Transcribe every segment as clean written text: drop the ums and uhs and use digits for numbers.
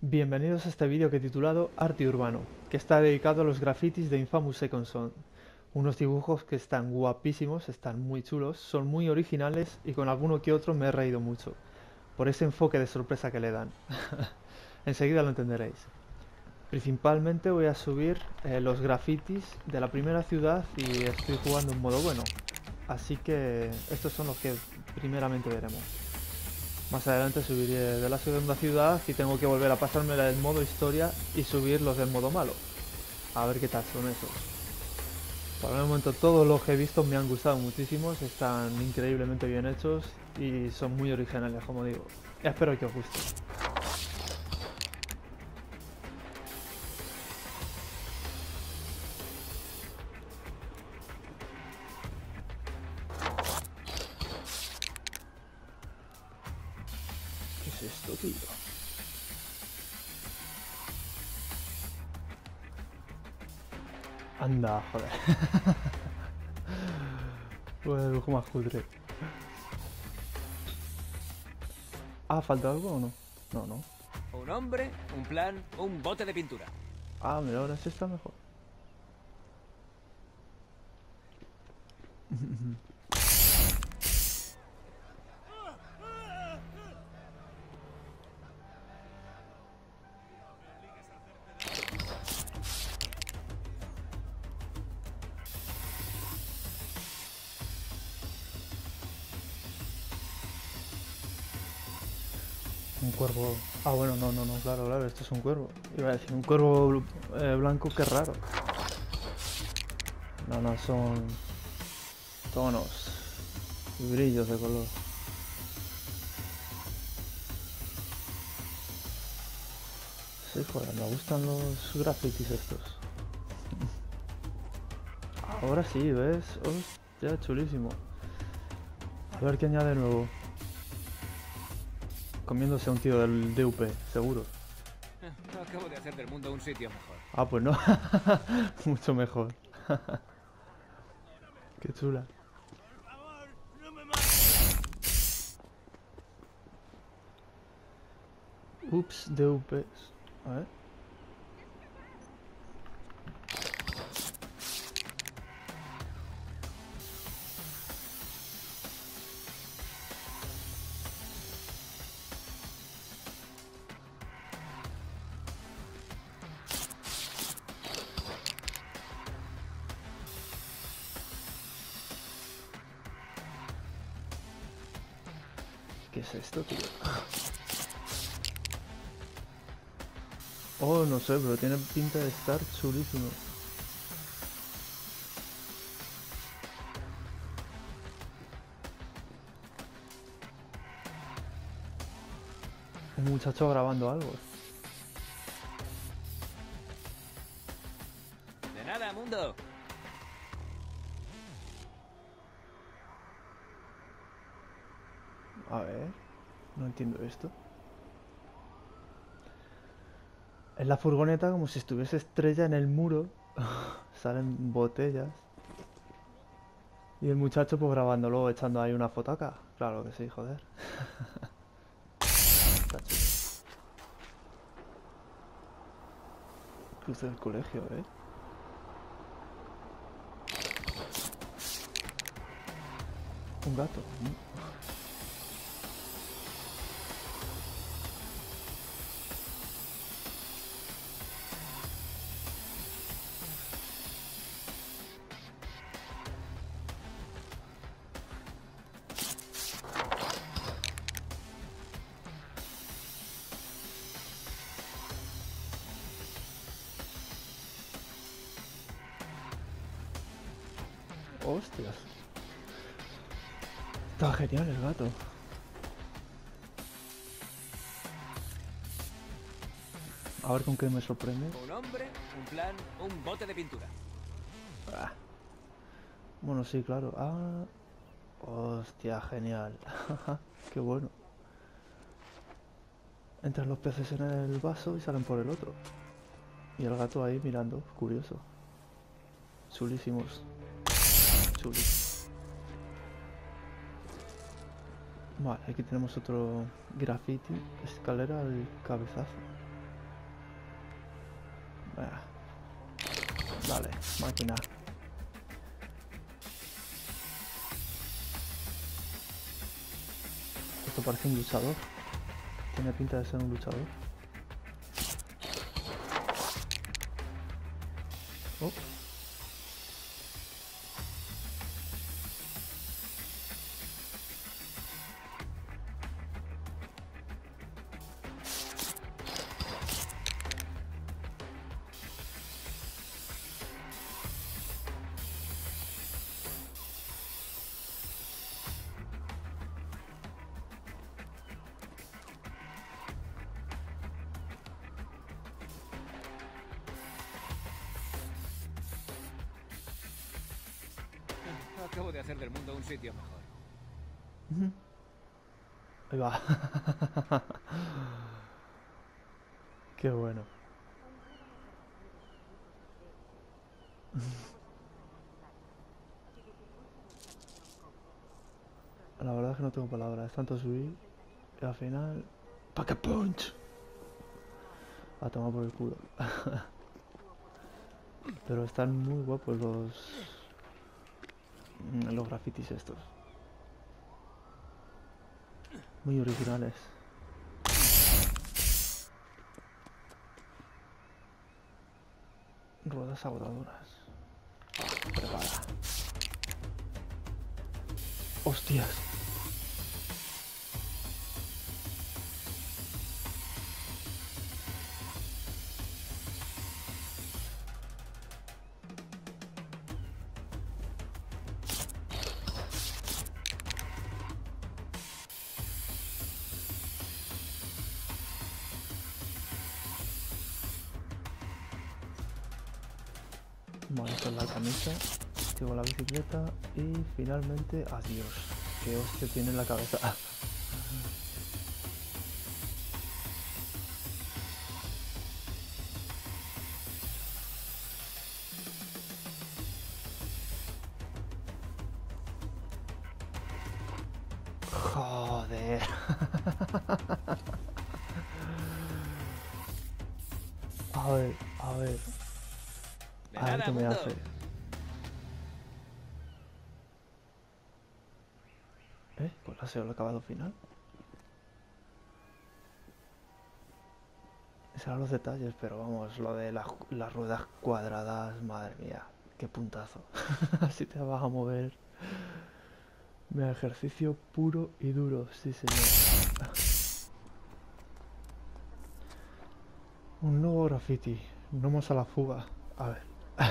Bienvenidos a este vídeo que he titulado Arte Urbano, que está dedicado a los grafitis de Infamous Second Son. Unos dibujos que están guapísimos, están muy chulos, son muy originales y con alguno que otro me he reído mucho, por ese enfoque de sorpresa que le dan. Enseguida lo entenderéis. Principalmente voy a subir los grafitis de la primera ciudad y estoy jugando en modo bueno, así que estos son los que primeramente veremos. Más adelante subiré de la segunda ciudad y tengo que volver a pasarme el modo historia y subir los del modo malo. A ver qué tal son esos. Por el momento todos los que he visto me han gustado muchísimo, están increíblemente bien hechos y son muy originales, como digo. Espero que os guste. ¿Qué es esto, tío? Anda, joder. Pues el dibujo más cutre. Ah, ¿falta algo o no? No, no. Un hombre, un plan, un bote de pintura. Ah, mira, ahora sí está mejor. Un cuervo. Ah, bueno, no, no, no, claro, claro, esto es un cuervo. Iba a decir, un cuervo blanco, qué raro. No, no, son tonos y brillos de color. Sí, joder, me gustan los grafitis estos. Ahora sí, ¿ves? Hostia, chulísimo. A ver qué añade nuevo. Comiéndose a un tío del DUP, seguro. Acabo de hacer del mundo un sitio mejor. Ah, pues no. Mucho mejor. Qué chula. Ups, DUPs. A ver. ¿Qué es esto, tío? Oh, no sé, pero tiene pinta de estar chulísimo. Un muchacho grabando algo. De nada, mundo. A ver, no entiendo esto. Es la furgoneta como si estuviese estrella en el muro. Salen botellas. Y el muchacho pues grabándolo, echando ahí una fotaca. Claro que sí, joder. Está chulo. Cruce del colegio, ¿eh? Un gato. Hostias. Está genial el gato. A ver con qué me sorprende. Un hombre, un plan, un bote de pintura. Ah. Bueno, sí, claro. Ah. Hostia, genial. Qué bueno. Entran los peces en el vaso y salen por el otro. Y el gato ahí mirando, curioso. Chulísimos. Chulísimos. Vale, aquí tenemos otro graffiti. Escalera al cabezazo. Ah, vale, máquina. Esto parece un luchador. Tiene pinta de ser un luchador. Oh. Acabo de hacer del mundo un sitio mejor. Ahí va. Qué bueno. La verdad es que no tengo palabras. Es tanto subir y al final... ¡Pack a punch! A tomar por el culo. Pero están muy guapos los grafitis estos. Muy originales. Ruedas agotadoras. Prepara. ¡Hostias! Vale, con la camisa, llevo la bicicleta y finalmente adiós. Que hostia tiene en la cabeza. Joder. A ver, a ver. De A ver nada, qué me mundo. hace. ¿Cuál ha sido el acabado final? Serán los detalles, pero vamos, lo de las ruedas cuadradas, madre mía, qué puntazo. Así te vas a mover. Mira, ejercicio puro y duro, sí señor. Un nuevo graffiti, vamos a la fuga. A ver.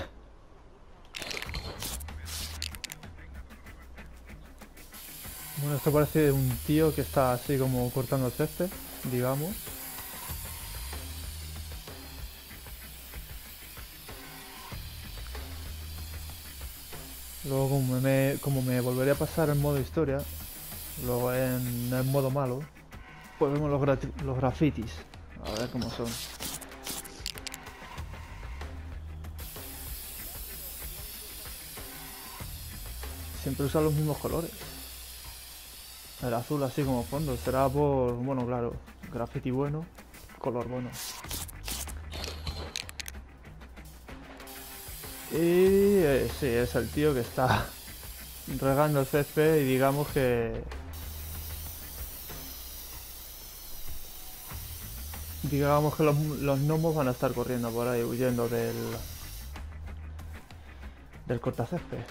Bueno, esto parece un tío que está así como cortando el césped, digamos. Luego como me volveré a pasar en modo historia, luego en el modo malo, pues vemos los grafitis. A ver cómo son. Siempre usan los mismos colores. El azul así como fondo. Será por, bueno, claro, graffiti bueno, color bueno. Y sí, es el tío que está regando el césped y digamos que... Digamos que los gnomos van a estar corriendo por ahí huyendo del cortacésped.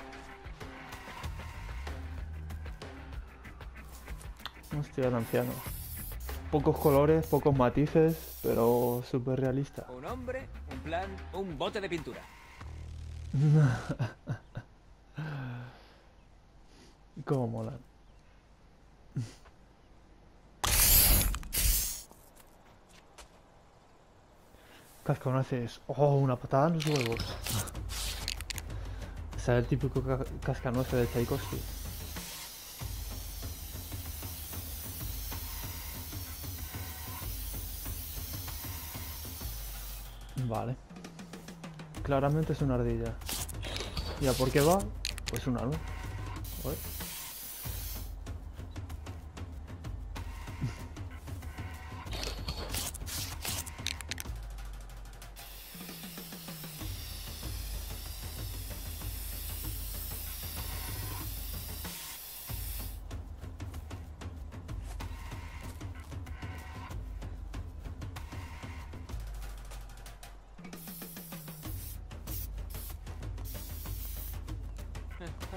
Hostia, el anciano. Pocos colores, pocos matices, pero súper realista. Un hombre, un plan, un bote de pintura. Cómo molan. Cascanueces. Oh, una patada en los huevos. O sea, el típico cascanueces de Tchaikovsky. Vale. Claramente es una ardilla. ¿Y a por qué va? Pues una nuez.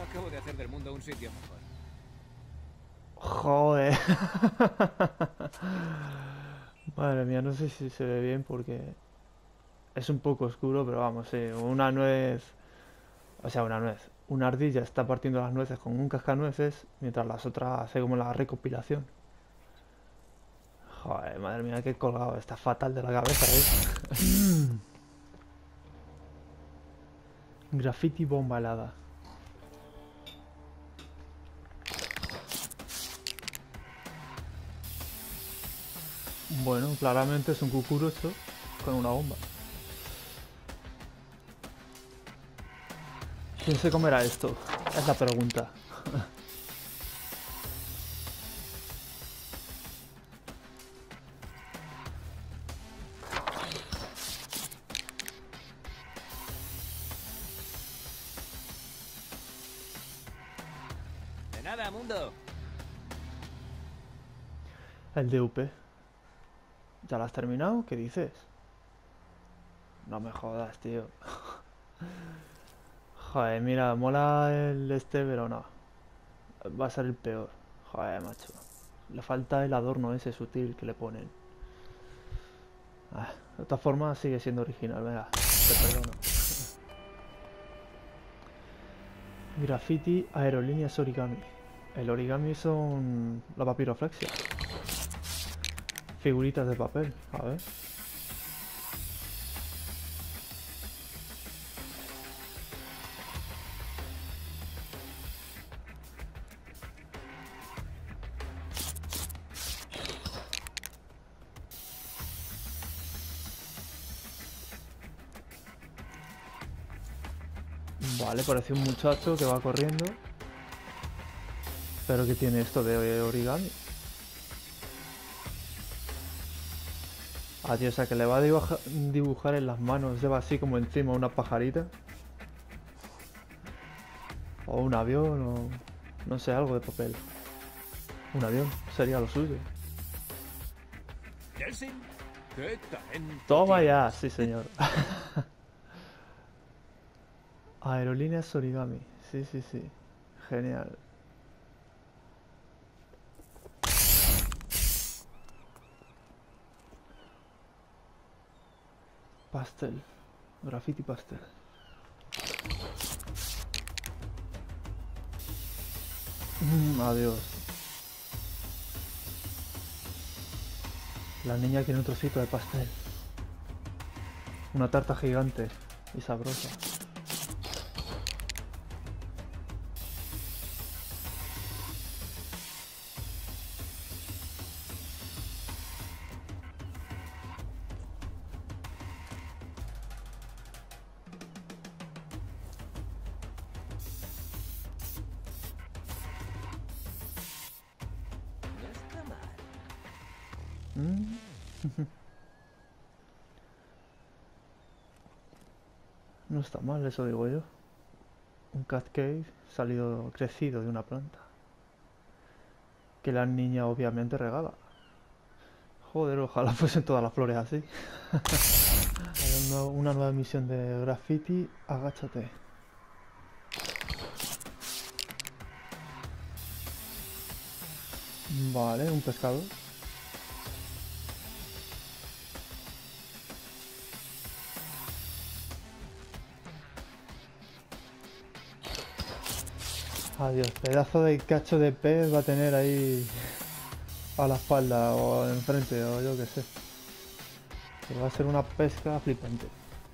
Acabo de hacer del mundo un sitio mejor. Joder. Madre mía, no sé si se ve bien porque es un poco oscuro, pero vamos, sí, una nuez, o sea, una nuez. Una ardilla está partiendo las nueces con un cascanueces, mientras las otras hace como la recopilación. Joder, madre mía, qué colgado, está fatal de la cabeza, ¿eh? Graffiti bomba helada. Bueno, claramente es un cucurucho con una bomba. ¿Quién se comerá esto? Es la pregunta. De nada, mundo. El DUP. ¿Ya lo has terminado? ¿Qué dices? No me jodas, tío. Joder, mira, mola el este, pero no. Va a ser el peor. Joder, macho. Le falta el adorno ese sutil que le ponen. Ah, de todas formas sigue siendo original, venga, te perdono. Graffiti, aerolíneas, origami. El origami son la papiroflexia. Figuritas de papel, a ver. Vale, parece un muchacho que va corriendo. Pero que tiene esto de origami. Ah, tío, o sea que le va a dibujar en las manos, lleva así como encima una pajarita. O un avión, o no sé, algo de papel. Un avión, sería lo suyo. Delsin, qué talento. Toma tienes. ya, sí señor. Aerolíneas origami, sí, sí, sí. Genial. Pastel. Graffiti pastel. Adiós. La niña quiere un trocito de pastel. Una tarta gigante y sabrosa. No está mal. Mm. No está mal, eso digo yo. Un cat cave salido, crecido de una planta. Que la niña obviamente regala. Joder, ojalá fuesen todas las flores así. Hay una nueva misión de graffiti, agáchate. Vale, un pescado. Adiós, pedazo de cacho de pez va a tener ahí a la espalda o enfrente o yo qué sé. Pero va a ser una pesca flipante.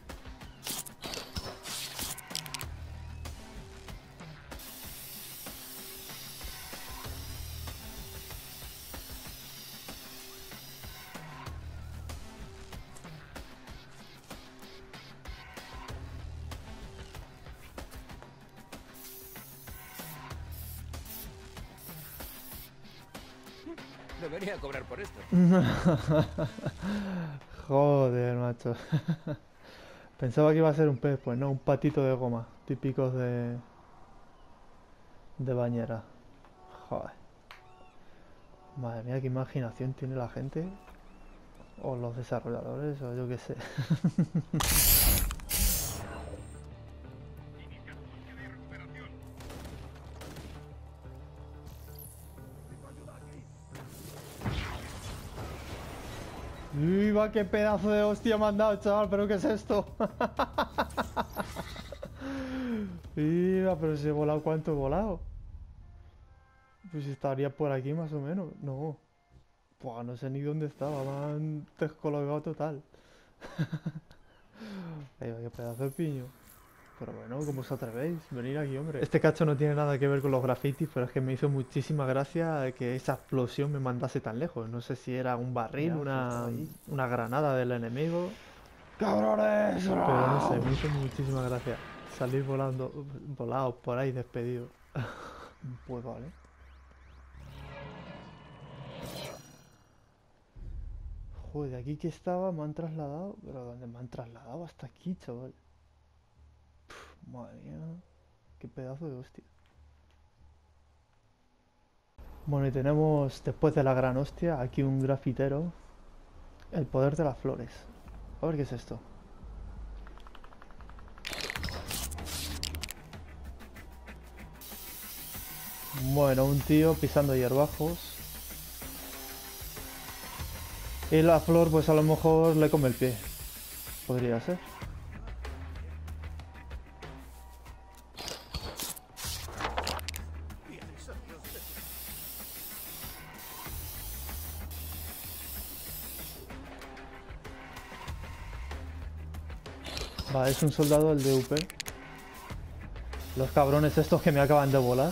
Debería cobrar por esto. Joder, macho. Pensaba que iba a ser un pez, pues no, un patito de goma, típicos de bañera. Joder. Madre mía, qué imaginación tiene la gente. O los desarrolladores, o yo qué sé. ¡Viva! ¡Qué pedazo de hostia me han dado, chaval! ¿Pero qué es esto? ¡Viva! Pero si he volado, ¿cuánto he volado? Pues estaría por aquí más o menos. No. Buah, no sé ni dónde estaba. Me han descolocado total. Qué pedazo de piño. Pero bueno, ¿cómo os atrevéis? Venir aquí, hombre. Este cacho no tiene nada que ver con los grafitis, pero es que me hizo muchísima gracia que esa explosión me mandase tan lejos. No sé si era un barril, una granada del enemigo. ¡Cabrones! Pero no sé, me hizo muchísima gracia salir volado por ahí despedido. Pues vale. Joder, de aquí que estaba me han trasladado, pero ¿dónde me han trasladado? Hasta aquí, chaval. Madre mía, qué pedazo de hostia. Bueno, y tenemos, después de la gran hostia, aquí un grafitero. El poder de las flores. A ver qué es esto. Bueno, un tío pisando hierbajos. Y la flor, pues a lo mejor le come el pie. Podría ser. Va, es un soldado el DUP. Los cabrones estos que me acaban de volar.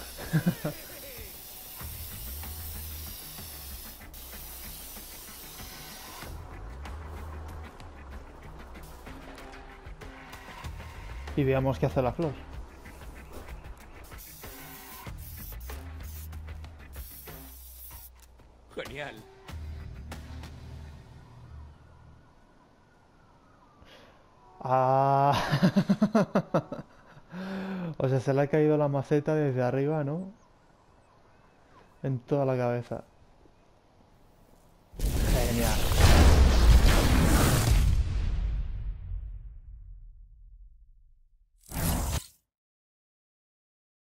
Y veamos qué hace la flor. Genial. Ah. O sea, se le ha caído la maceta desde arriba, ¿no? En toda la cabeza. Genial.